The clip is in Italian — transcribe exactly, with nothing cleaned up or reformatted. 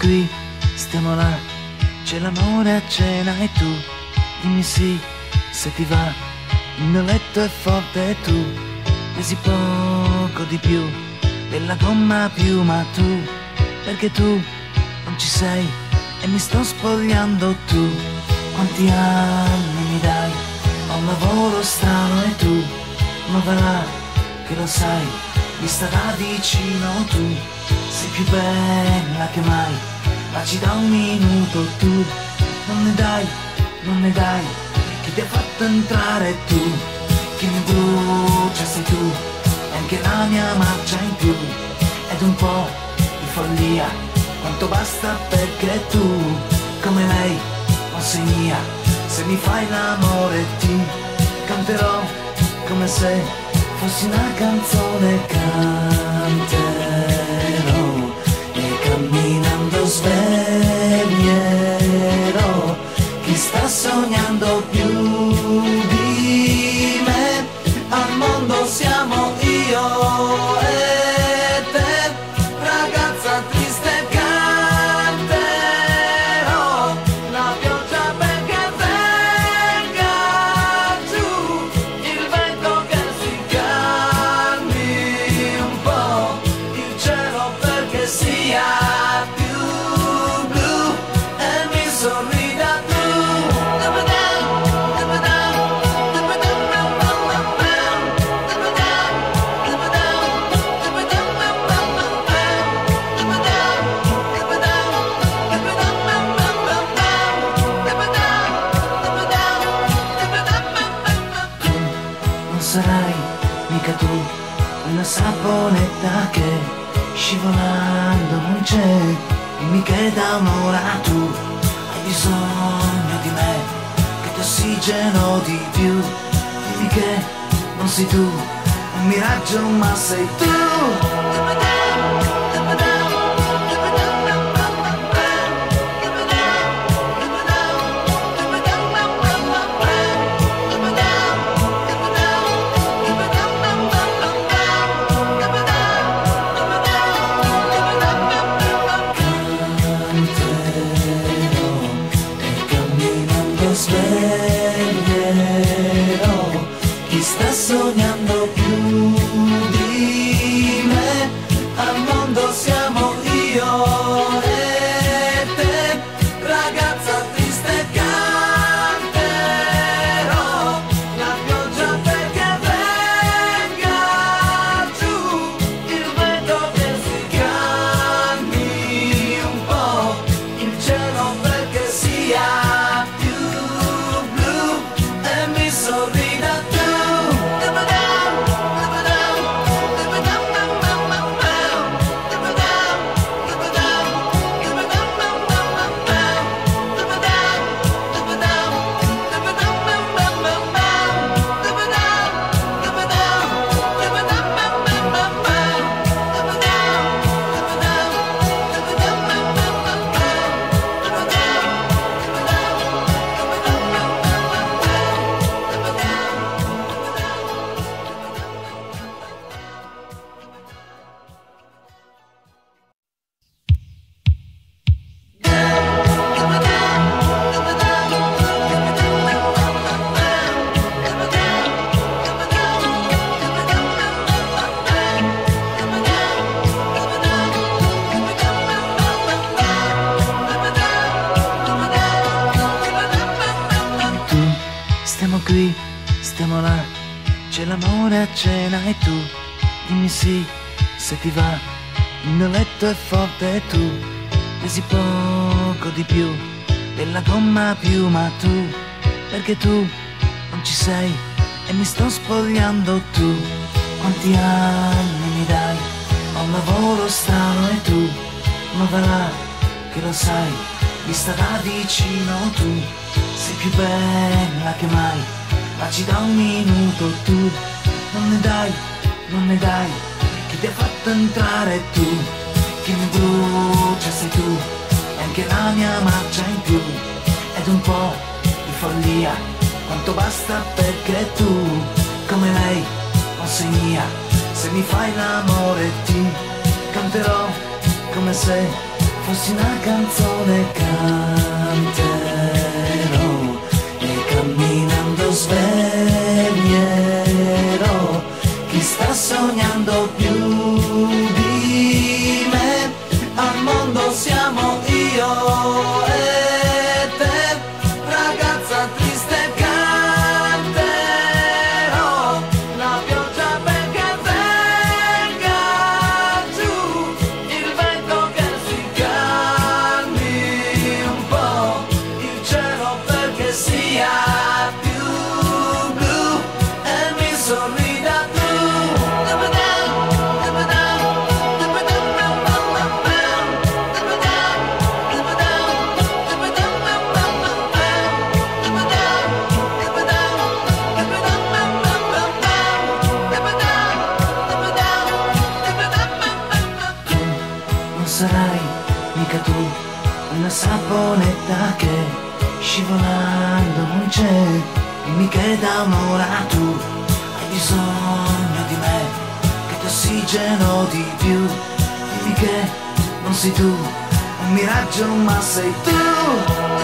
qui, stiamo là, c'è l'amore a cena e tu dimmi sì, se ti va. Il mio letto è forte e tu pesi poco di più della gomma piuma, tu, perché tu non ci sei e mi sto spogliando. Tu quanti anni mi dai, ho un lavoro strano e tu, ma va là che lo sai, vista da vicino tu sei più bella che mai, ma ci da un minuto. Tu non ne dai, non ne dai, chi ti ha fatto entrare? Tu, chi mi brucia sei tu, e anche la mia marcia in più, ed un po' di follia, quanto basta perché tu, come lei, non sei mia. Se mi fai l'amore ti canterò come se fossi una canzone, canterò e camminando sveglierò chi sta sognando più di me. Al mondo siamo io e te, ragazza triste, canterò la pioggia perché venga giù, il vento che si calmi un po', il cielo perché sia più blu e mi sorrida tu. Sarai mica tu, una saponetta che scivolando non c'è, dimmi che da un'ora tu hai bisogno di me, che ti ossigeno di più, dimmi che non sei tu, un miraggio ma sei tu. Sveglierò chi sta sognando più di me. Al mondo siamo io e te, ragazza triste, canterò la pioggia perché venga giù, il vento che si calmi un po', il cielo perché sia sorrida tu. Stiamo qui, stiamo là, c'è l'amore a cena e tu dimmi sì, se ti va. Il mio letto è forte e tu pesi poco di più della gomma piuma, tu, perché tu non ci sei e mi sto spogliando. Tu quanti anni mi dai, ho un lavoro strano e tu, ma va là che lo sai, vista da vicino tu sei più bella che mai, ma ci da un minuto. Tu non ne dai, non ne dai, chi ti ha fatto entrare? Tu, chi mi brucia sei tu, e anche la mia marcia in più, ed un po' di follia, quanto basta perché tu, come lei, non sei mia. Se mi fai l'amore ti canterò come se fossi una canzone canterò e camminando sveglierò chi sta sognando più di me. Al mondo siamo io e te, ragazza triste canterò la pioggia perché venga giù, il vento che si calmi un po', il cielo perché sia più blu e mi sorrida tu. Non sarai mica tu una saponetta che scivolando non c'è, dimmi che da un'ora tu hai bisogno di me, che ti ossigeno di più, dimmi che non sei tu un miraggio ma sei tu.